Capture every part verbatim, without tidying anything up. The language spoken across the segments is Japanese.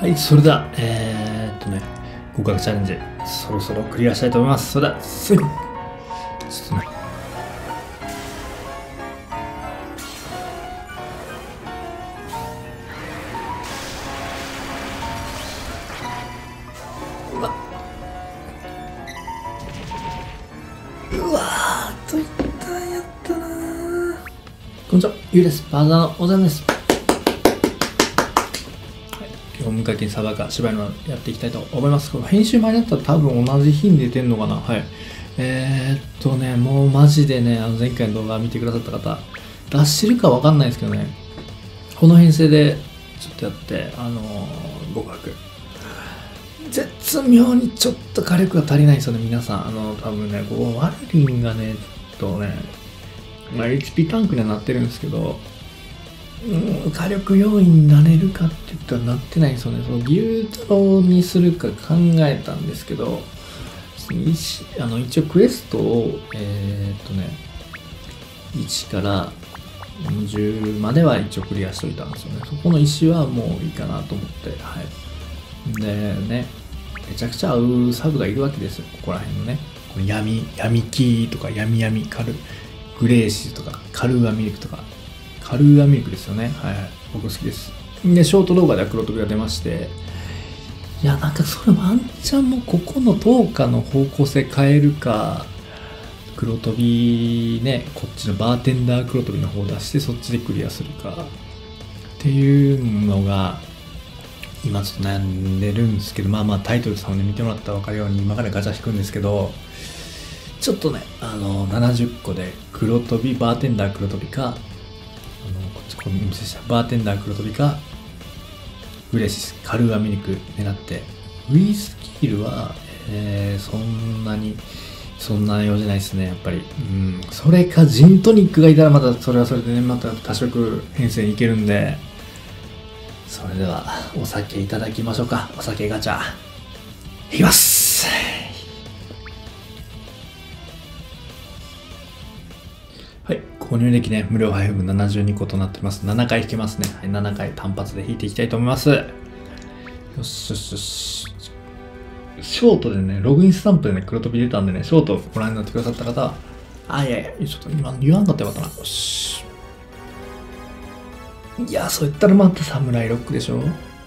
はい、それでは、えー、っとね、合格チャレンジ、そろそろクリアしたいと思います。それでは、すぐ、ちょっとね。うわうわーといったんやったなー。こんにちは、ゆうです。バーザーのおざんです。今日無課金サバカ芝居のやっていきたいと思います。この編集前だったら多分同じ日に出てんのかな。はい。えー、っとね、もうマジでね、あの前回の動画見てくださった方、出してるかわかんないですけどね、この編成でちょっとやって、あのー、合格。絶妙にちょっと火力が足りないんですよね、皆さん。あの、多分ね、ここワルリンがね、ちょっとね、まあ、エイチピー タンクにはなってるんですけど、うん、火力要因になれるかって言ったらなってないんですよね。その牛太郎にするか考えたんですけど、あの一応クエストを、えー、っとね、いちからじゅうまでは一応クリアしといたんですよね。そこの石はもういいかなと思って、はい。でね、めちゃくちゃ合うサブがいるわけですよ、ここら辺のね。この闇、闇キーとか闇闇カル、グレーシスとかカルーアミルクとか、カルーアミルクですよね。はいはい。僕好きです。で、ショート動画では黒飛びが出まして、いや、なんかそれワンチャンもここの投下の方向性変えるか、黒飛びね、こっちのバーテンダー黒飛びの方を出してそっちでクリアするか、っていうのが、今ちょっと悩んでるんですけど、まあまあタイトルさんで見てもらったら分かるように今からガチャ引くんですけど、ちょっとね、あの、ななじゅっこで黒飛び、バーテンダー黒飛びか、あのこっちこの店したバーテンダー黒飛びかグレーシスカルーアミルク狙って、ウィースキルは、えー、そんなにそんな用事ないですね、やっぱり。うん、それかジントニックがいたらまたそれはそれでね、また多色編成に行けるんで、それではお酒いただきましょうか。お酒ガチャいきます。はい、購入歴ね、無料配布ななじゅうにことなってます。ななかい引けますね。はい、ななかい単発で引いていきたいと思います。よしよしよし。ショートでね、ログインスタンプでね、黒飛び出たんでね、ショートご覧になってくださった方は、あ、いやいや、ちょっと今言わんかったらよかったな。よし。いや、そう言ったらまたサムライロックでしょ。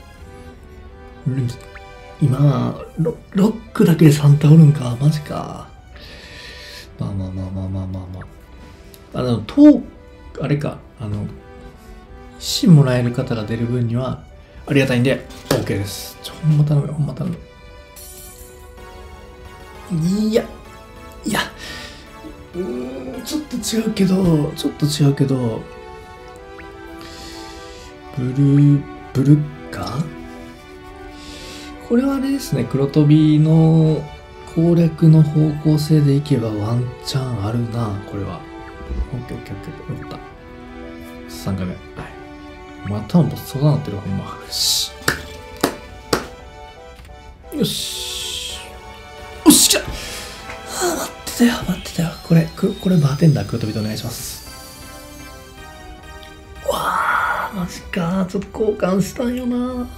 今、ロ、ロックだけでサンタおるんか。マジか。まあまあまあまあまあまあまあ。あの、と、あれか、あの、石もらえる方が出る分にはありがたいんで、OK です。ちょ、ほんま頼むよ、ほんま頼む。いや、いや、うーん、ちょっと違うけど、ちょっと違うけど、ブルー、ブルッカこれはあれですね、黒飛びの攻略の方向性でいけばワンチャンあるな、これは。オッケーオッケーオッケー、よかった。さんかいめ。はい。またもそうなってる、ほんま。よし。よし。よし、来た。ああ、待ってたよ、待ってたよ。これ、くこれバーテンダー黒飛びでお願いします。わあ、マジか。ちょっと交換したんよな。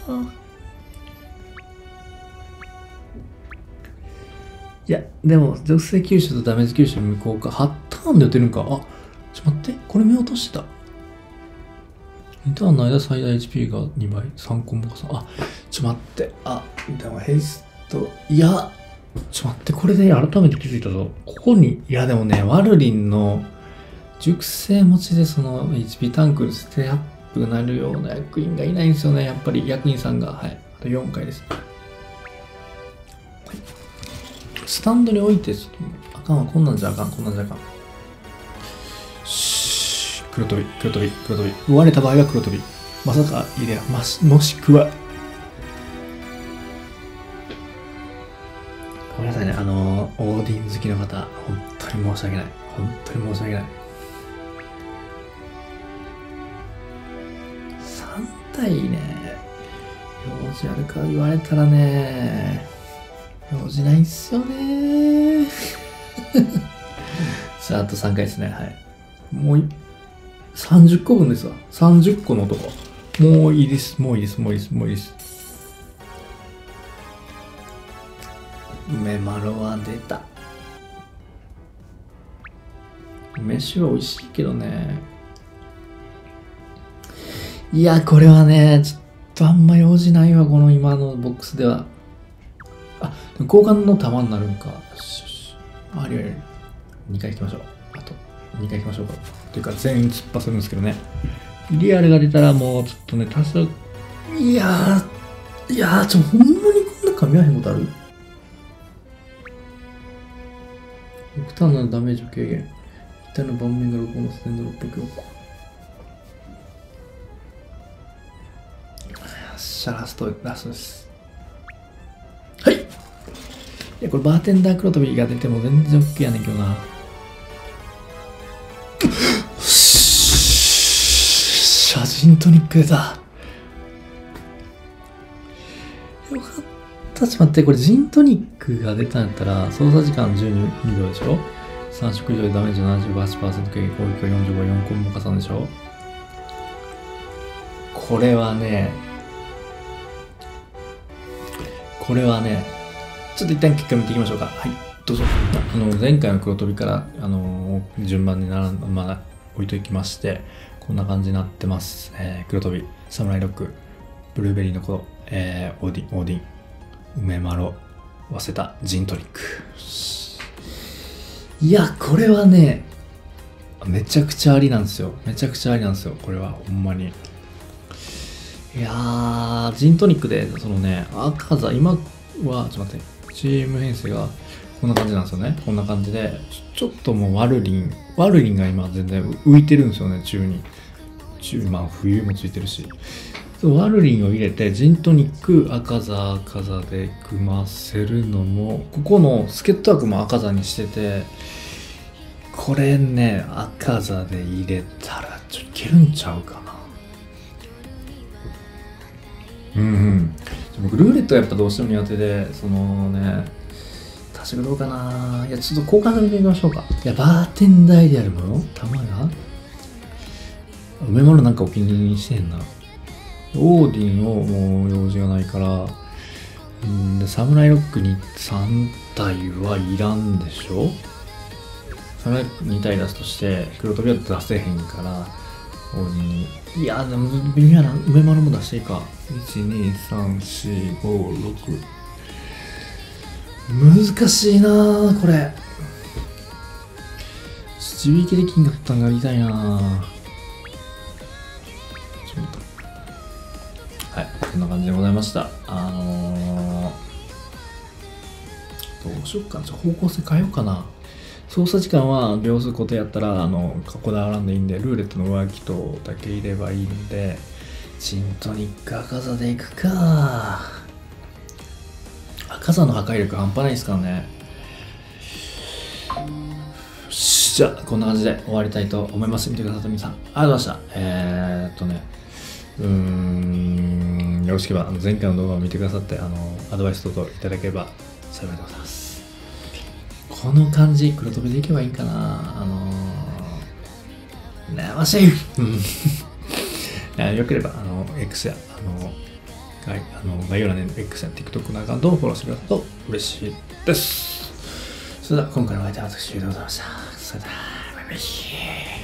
いや、でも、属性吸収とダメージ吸収無効か。はちターンで打てるんか。あ、ちょっと待って。これ見落としてた。にターンの間最大 エイチピー がにばい。さんコンボ加算。あ、ちょっと待って。あ、でもヘイスト。いや、ちょっと待って。これで改めて気づいたぞ。ここに、いやでもね、ワルリンの熟成持ちでその エイチピー タンクステアップなるような役員がいないんですよね。やっぱり役員さんが。はい。あとよんかいです。スタンドに置いて、ちょっと、あかんわ、こんなんじゃあかん、こんなんじゃあかん。し黒飛び、黒飛び、黒飛び。割れた場合は黒飛び。まさか、いや、まし、もしくは。ごめんなさいね、あのー、オーディン好きの方、本当に申し訳ない。本当に申し訳ない。さん体ね、用事あるか言われたらね、用事ないっすよねさあ、あとさんかいですね。はい。もうい、さんじゅっこぶんですわ。さんじゅっこの男。もういいです。もういいです。もういいです。もういいです。 梅丸は出た。梅酒は美味しいけどね。いや、これはね、ちょっとあんま用事ないわ、この今のボックスでは。あ、でも交換の玉になるんか。よしよし。ありありあり。にかい引きましょう。あと、にかい引きましょうか。っていうか、全員突破するんですけどね。リアルが出たらもうちょっとね、多少、いやー、いやー、ちょ、ほんまにこんな噛み合わへんことある？極端なダメージを軽減。一体の盤面がろくのステンドろっぴゃくよんこ。よっしゃ、ラスト、ラストです。はい。いや、これバーテンダー黒飛びが出ても全然 OK やねんけどな。シャジントニック出た。よかった。ちょっと待って、これジントニックが出たんやったら、操作時間じゅうにびょうでしょ？ さん 色以上でダメージ ななじゅうごはちパーセント 軽減、攻撃がよんじゅうご、よんコンボ加算でしょ？これはね、これはね、ちょっと一旦結果見ていきましょうか。はい、どうぞ。あの、前回の黒飛びから、あの、順番にならまだ置いときまして、こんな感じになってます。えー、黒飛び、サムライロック、ブルーベリーの子、えー、オーディン、オーディン、梅マロ、早稲田、ジントニック。いや、これはね、めちゃくちゃありなんですよ。めちゃくちゃありなんですよ。これは、ほんまに。いやー、ジントニックで、そのね、赤座、今は、ちょっと待って、チーム編成がこんな感じなんですよね。こんな感じで、ちょっともうワルリン、ワルリンが今全然浮いてるんですよね、中に。中、まあ冬もついてるし。ワルリンを入れて、ジントニック、赤座、赤座で組ませるのも、ここの助っ人枠も赤座にしてて、これね、赤座で入れたら、ちょっといけるんちゃうかな。うんうん。僕、ルーレットはやっぱどうしても苦手で、そのね、確かどうかな。いや、ちょっと交換で見てみましょうか。いや、バーテンダイであるもの玉が梅物なんかお気に入りにしてんな。オーディンをもう用事がないから、んで、サムライロックにさん体はいらんでしょ？サムライロックに体出すとして、黒飛びは出せへんから、オーディンに。いやー、でも微妙な、梅物も出していいか。いち、に、さん、よん、ご、ろく。難しいなー、これ。自引きできんかったんが見たいなー。ちょっと。はい、こんな感じでございました。あのー、どうしよっかな。ちょっと方向性変えようかな。操作時間は秒数固定やったら、あの、こだわらんでいいんで、ルーレットの上着とだけ入ればいいんで、ジントニック赤座でいくか。赤座の破壊力半端ないですからね。よし、じゃあ、こんな感じで終わりたいと思います。見てくださった皆さん、ありがとうございました。えー、っとね、うーん、よろしければ、前回の動画を見てくださって、あの、アドバイス等々いただければ幸いでございます。この感じ、黒飛びでいけばいいかな。あのー、悩ましい。よければ、あの、X や、あの、概あの概要欄に X や TikTok のアカウントをフォローしてくださると嬉しいです。それでは、今回のお相手は私でございました。それでは、バイバイ。